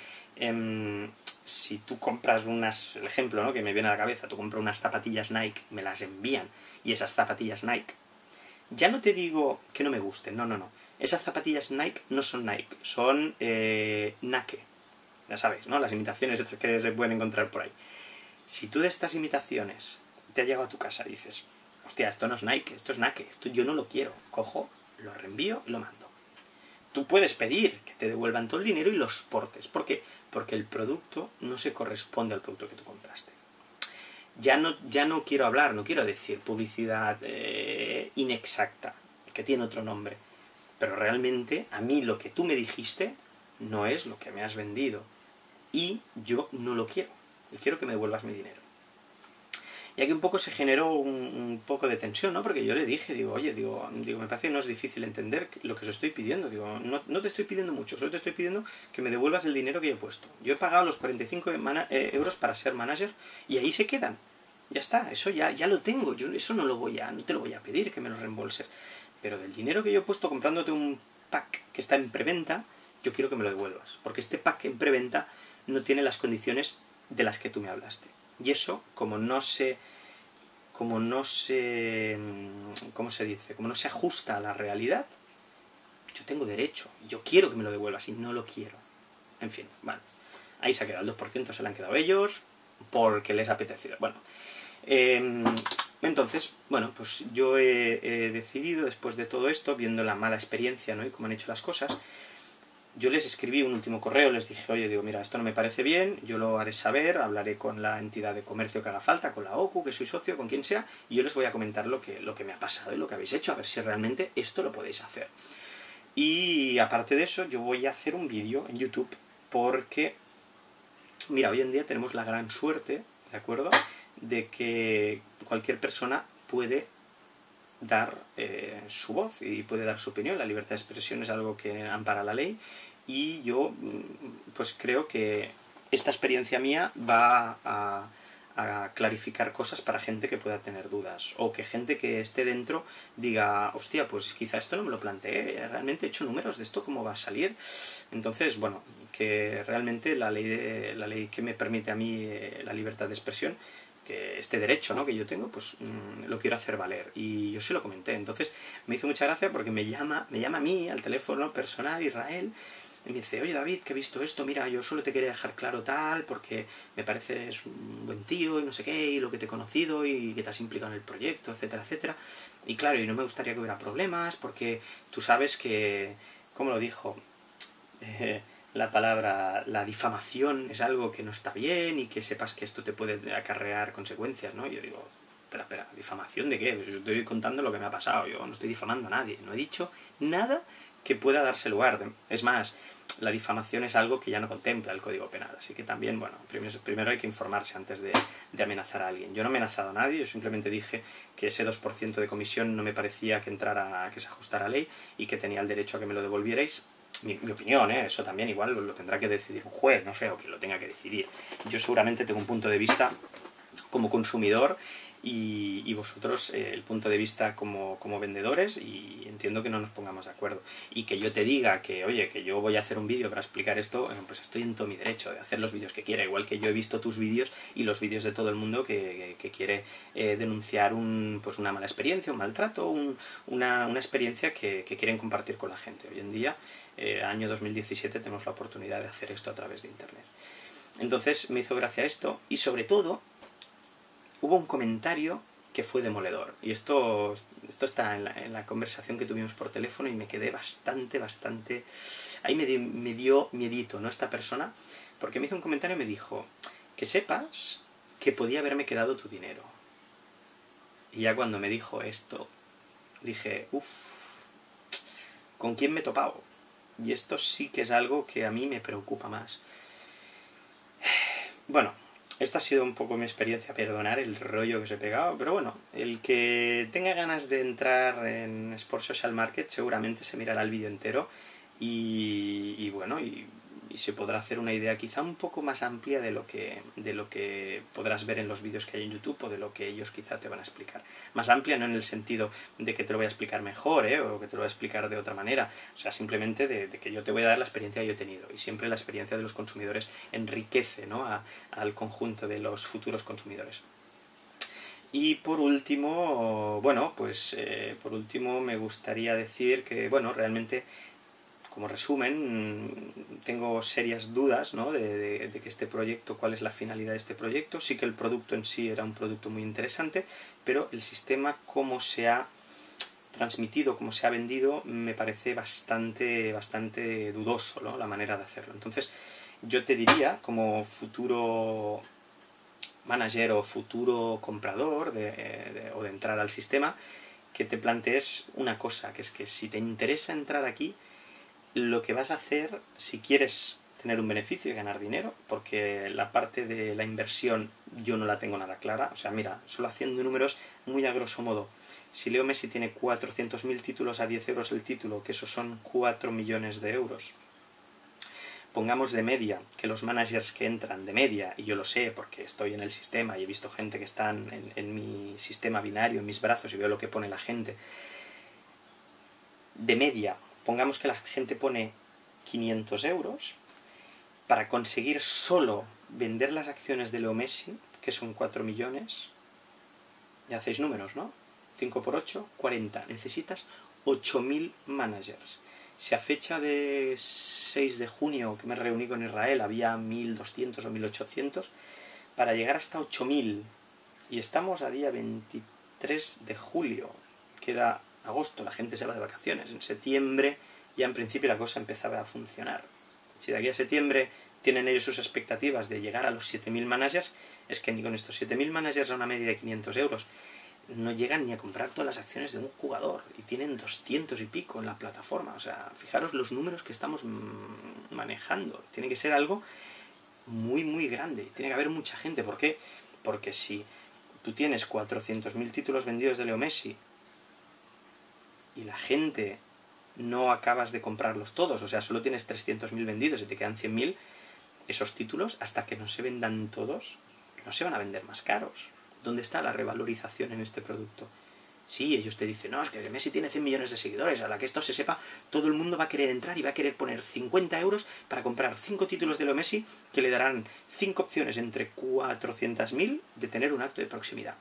S1: si tú compras el ejemplo, ¿no?, que me viene a la cabeza, tú compras unas zapatillas Nike, me las envían, y esas zapatillas Nike, ya no te digo que no me gusten, no. Esas zapatillas Nike no son Nike, son Nike. Ya sabéis, ¿no? Las imitaciones que se pueden encontrar por ahí. Si tú de estas imitaciones te has llegado a tu casa y dices, hostia, esto no es Nike, esto es Nike, esto yo no lo quiero, cojo, lo reenvío y lo mando. Tú puedes pedir que te devuelvan todo el dinero y los portes. ¿Por qué? Porque el producto no se corresponde al producto que tú compraste. Ya no quiero hablar, no quiero decir publicidad inexacta, que tiene otro nombre. Pero realmente a mí lo que tú me dijiste no es lo que me has vendido. Y yo no lo quiero. Y quiero que me devuelvas mi dinero. Y aquí un poco se generó un poco de tensión, ¿no? Porque yo le dije, oye, me parece que no es difícil entender lo que os estoy pidiendo. No te estoy pidiendo mucho, solo te estoy pidiendo que me devuelvas el dinero que yo he puesto. Yo he pagado los 45 euros para ser manager y ahí se quedan. Ya está, eso ya lo tengo. Yo eso no te lo voy a pedir que me lo reembolses. Pero del dinero que yo he puesto comprándote un pack que está en preventa, yo quiero que me lo devuelvas. Porque este pack en preventa no tiene las condiciones de las que tú me hablaste. Y eso, como no se ajusta a la realidad, yo tengo derecho, yo quiero que me lo devuelvas y no lo quiero. En fin, vale. Ahí se ha quedado, el 2% se lo han quedado ellos, porque les ha apetecido. Bueno, entonces, bueno, pues yo he decidido, después de todo esto, viendo la mala experiencia, ¿no?, y cómo han hecho las cosas, yo les escribí un último correo, les dije, oye, mira, esto no me parece bien, yo lo haré saber, hablaré con la entidad de comercio que haga falta, con la OCU, que soy socio, con quien sea, y yo les voy a comentar lo que me ha pasado y lo que habéis hecho, a ver si realmente esto lo podéis hacer. Y aparte de eso, yo voy a hacer un vídeo en YouTube, porque, mira, hoy en día tenemos la gran suerte, ¿de acuerdo?, de que cualquier persona puede dar su voz y puede dar su opinión. La libertad de expresión es algo que ampara la ley y yo pues creo que esta experiencia mía va a clarificar cosas para gente que pueda tener dudas, o que gente que esté dentro diga, hostia, pues quizá esto no me lo planteé, realmente he hecho números de esto, ¿cómo va a salir? Entonces, bueno, que realmente la ley que me permite a mí la libertad de expresión, que este derecho, ¿no?, que yo tengo, pues lo quiero hacer valer. Y yo se lo comenté. Entonces me hizo mucha gracia porque me llama a mí al teléfono personal, Israel, y me dice, oye, David, que he visto esto, mira, yo solo te quería dejar claro tal, porque me pareces un buen tío y no sé qué, y lo que te he conocido y que te has implicado en el proyecto, etcétera, etcétera. Y claro, y no me gustaría que hubiera problemas, porque tú sabes que, ¿cómo lo dijo? La palabra, la difamación es algo que no está bien y que sepas que esto te puede acarrear consecuencias, ¿no? Y yo digo, espera, ¿difamación de qué? Yo estoy contando lo que me ha pasado, yo no estoy difamando a nadie, no he dicho nada que pueda darse lugar. Es más, la difamación es algo que ya no contempla el Código Penal, así que también, bueno, primero hay que informarse antes de amenazar a alguien. Yo no he amenazado a nadie, yo simplemente dije que ese 2% de comisión no me parecía que se ajustara a ley y que tenía el derecho a que me lo devolvierais. Mi opinión, eso también igual lo tendrá que decidir un juez, no sé, o quien lo tenga que decidir. Yo seguramente tengo un punto de vista como consumidor y vosotros el punto de vista como vendedores, y entiendo que no nos pongamos de acuerdo. Y que yo te diga que, oye, que yo voy a hacer un vídeo para explicar esto, pues estoy en todo mi derecho de hacer los vídeos que quiera, igual que yo he visto tus vídeos y los vídeos de todo el mundo que quiere denunciar pues una mala experiencia, un maltrato, una experiencia que quieren compartir con la gente. Hoy en día, año 2017, tenemos la oportunidad de hacer esto a través de internet. Entonces me hizo gracia esto, y sobre todo hubo un comentario que fue demoledor, y esto esto está en la conversación que tuvimos por teléfono y me quedé bastante... Ahí me dio miedito, ¿no? Esta persona, porque me hizo un comentario y me dijo, que sepas que podía haberme quedado tu dinero. Y ya cuando me dijo esto, dije, ¿con quién me he topado? Y esto sí que es algo que a mí me preocupa más. Bueno, esta ha sido un poco mi experiencia, perdonar el rollo que os he pegado, pero bueno, el que tenga ganas de entrar en Sport Social Market seguramente se mirará el vídeo entero y bueno, y se podrá hacer una idea quizá un poco más amplia de lo que podrás ver en los vídeos que hay en YouTube o de lo que ellos quizá te van a explicar. Más amplia no en el sentido de que te lo voy a explicar mejor, o que te lo voy a explicar de otra manera, o sea, simplemente de que yo te voy a dar la experiencia que yo he tenido, y siempre la experiencia de los consumidores enriquece, ¿no?, al conjunto de los futuros consumidores. Y por último, bueno, pues por último me gustaría decir que, bueno, realmente, como resumen, tengo serias dudas, ¿no?, de que este proyecto, cuál es la finalidad de este proyecto. Sí que el producto en sí era un producto muy interesante, pero el sistema, cómo se ha transmitido, cómo se ha vendido, me parece bastante dudoso, ¿no?, la manera de hacerlo. Entonces, yo te diría, como futuro manager o futuro comprador o de entrar al sistema, que te plantees una cosa, que es que si te interesa entrar aquí, lo que vas a hacer, si quieres tener un beneficio y ganar dinero, porque la parte de la inversión yo no la tengo nada clara, o sea, mira, solo haciendo números muy a grosso modo, si Leo Messi tiene 400.000 títulos a 10 euros el título, que esos son 4 millones de euros, pongamos de media, que los managers que entran de media, y yo lo sé porque estoy en el sistema y he visto gente que está en mi sistema binario, en mis brazos, y veo lo que pone la gente, de media, pongamos que la gente pone 500 euros, para conseguir solo vender las acciones de Leo Messi, que son 4 millones, ya hacéis números, ¿no? 5 por 8, 40. Necesitas 8.000 managers. Si a fecha de 6 de junio, que me reuní con Israel, había 1.200 o 1.800, para llegar hasta 8.000, y estamos a día 23 de julio, queda agosto, la gente se va de vacaciones, en septiembre ya en principio la cosa empezaba a funcionar. Si de aquí a septiembre tienen ellos sus expectativas de llegar a los 7.000 managers, es que ni con estos 7.000 managers a una media de 500 euros no llegan ni a comprar todas las acciones de un jugador, y tienen 200 y pico en la plataforma. O sea, fijaros los números que estamos manejando. Tiene que ser algo muy grande, tiene que haber mucha gente. ¿Por qué? Porque si tú tienes 400.000 títulos vendidos de Leo Messi y la gente no acabas de comprarlos todos, o sea, solo tienes 300.000 vendidos y te quedan 100.000, esos títulos, hasta que no se vendan todos, no se van a vender más caros. ¿Dónde está la revalorización en este producto? Sí, ellos te dicen, no, es que Messi tiene 100 millones de seguidores, a la que esto se sepa, todo el mundo va a querer entrar y va a querer poner 50 euros para comprar 5 títulos de Leo Messi que le darán 5 opciones entre 400.000 de tener un acto de proximidad.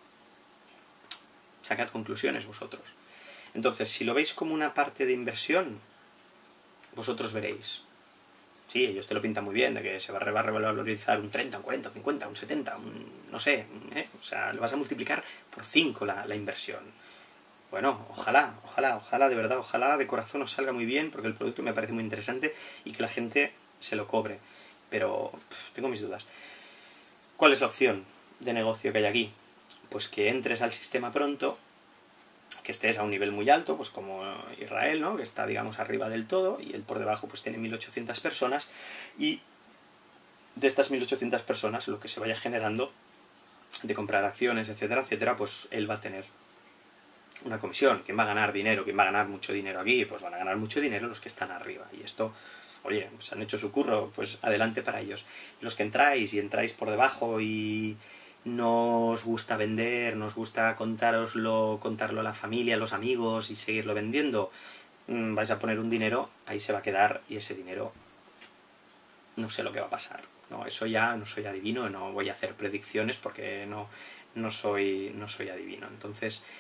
S1: Sacad conclusiones vosotros. Entonces, si lo veis como una parte de inversión, vosotros veréis. Sí, ellos te lo pintan muy bien, de que se va a revalorizar un 30, un 40, un 50, un 70, no sé, o sea, lo vas a multiplicar por 5 la inversión. Bueno, ojalá, de verdad, ojalá de corazón os salga muy bien, porque el producto me parece muy interesante y que la gente se lo cobre. Pero tengo mis dudas. ¿Cuál es la opción de negocio que hay aquí? Pues que entres al sistema pronto, que estés a un nivel muy alto, pues como Israel, ¿no?, que está, digamos, arriba del todo, y él por debajo pues tiene 1.800 personas, y de estas 1.800 personas, lo que se vaya generando de comprar acciones, etcétera, etcétera, pues él va a tener una comisión. ¿Quién va a ganar dinero? ¿Quién va a ganar mucho dinero aquí? Pues van a ganar mucho dinero los que están arriba, y esto, oye, pues han hecho su curro, pues adelante para ellos. Los que entráis por debajo y no os gusta vender, no os gusta contarlo a la familia, a los amigos y seguirlo vendiendo, vais a poner un dinero, ahí se va a quedar, y ese dinero no sé lo que va a pasar. No, eso ya no soy adivino, no voy a hacer predicciones porque no soy adivino. Entonces,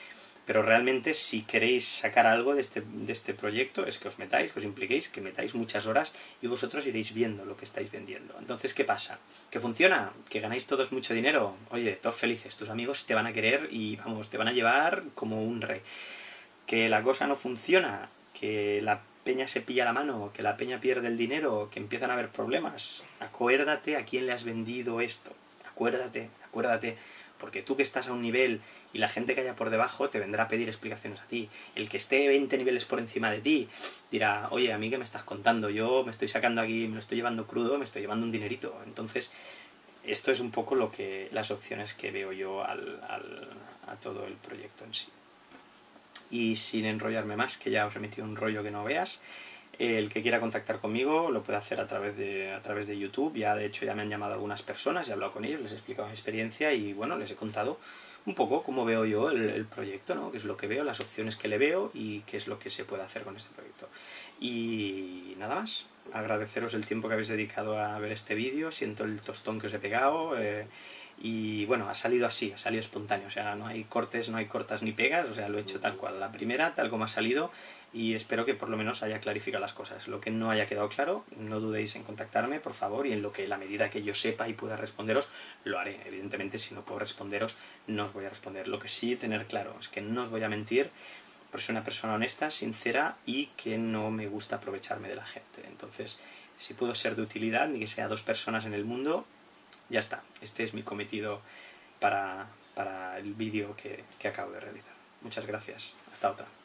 S1: Pero realmente si queréis sacar algo de este proyecto es que os metáis, que os impliquéis, que metáis muchas horas y vosotros iréis viendo lo que estáis vendiendo. Entonces, ¿qué pasa? ¿Que funciona? ¿Que ganáis todos mucho dinero? Oye, todos felices, tus amigos te van a querer y vamos, te van a llevar como un rey. ¿Que la cosa no funciona? ¿Que la peña se pilla la mano? ¿Que la peña pierde el dinero? ¿Que empiezan a haber problemas? Acuérdate a quién le has vendido esto. Acuérdate, porque tú que estás a un nivel y la gente que haya por debajo te vendrá a pedir explicaciones a ti. El que esté 20 niveles por encima de ti dirá, oye, a mí qué me estás contando, yo me estoy sacando aquí, me lo estoy llevando crudo, me estoy llevando un dinerito. Entonces, esto es un poco las opciones que veo yo a todo el proyecto en sí. Y sin enrollarme más, que ya os he metido un rollo que no veas, el que quiera contactar conmigo lo puede hacer a través de YouTube. Ya de hecho ya me han llamado algunas personas, he hablado con ellos, les he explicado mi experiencia y bueno, les he contado un poco cómo veo yo el proyecto, ¿no? Qué es lo que veo, las opciones que le veo y qué es lo que se puede hacer con este proyecto. Y nada más, agradeceros el tiempo que habéis dedicado a ver este vídeo, siento el tostón que os he pegado, y bueno, ha salido así, ha salido espontáneo, o sea, no hay cortes, no hay cortas ni pegas, o sea, lo he hecho tal cual, la primera, tal como ha salido, y espero que por lo menos haya clarificado las cosas. Lo que no haya quedado claro, no dudéis en contactarme, por favor, y en lo que la medida que yo sepa y pueda responderos, lo haré. Evidentemente, si no puedo responderos, no os voy a responder. Lo que sí tener claro es que no os voy a mentir, porque soy una persona honesta, sincera y que no me gusta aprovecharme de la gente. Entonces, si puedo ser de utilidad, ni que sea 2 personas en el mundo, ya está. Este es mi cometido para el vídeo que acabo de realizar. Muchas gracias. Hasta otra.